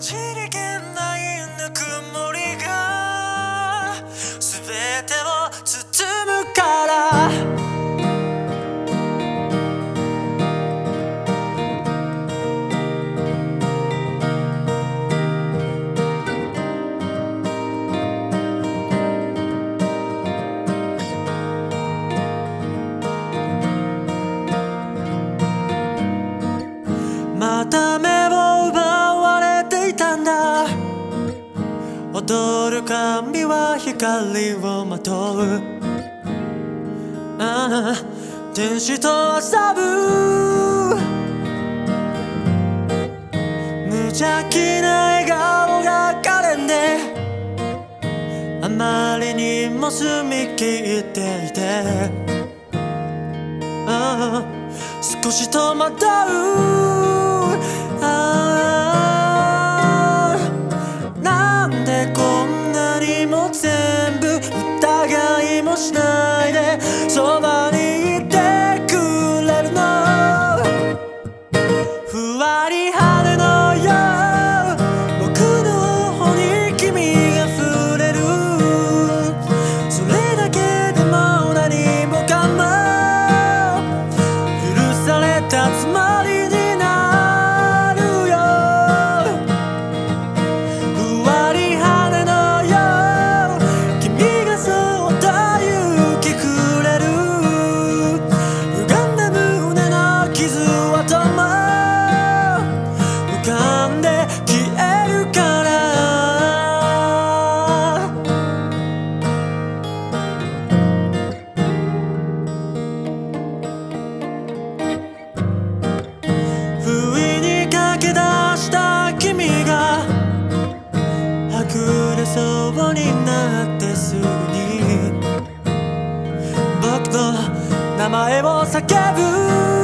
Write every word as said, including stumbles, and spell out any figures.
じりげないぬくもりが全てを包むからまた目を奪われていたんだ。踊る髪は光をまとう、ああ天使と遊ぶ。無邪気な笑顔が可憐であまりにも澄み切っていて、ああ少し戸惑う。ああなんでこんなにも全部疑いもしないでそばにいてくれるの。ふわり羽のよう僕の頬に君が触れる。それだけでも何もかも許されたつもりになるよ。ふわり羽のよう君がそっと行き触れる。歪んだ胸の傷跡も浮かんで消えるから。不意に駆け出した君がはぐれそうになってすぐに僕の名前を叫ぶ。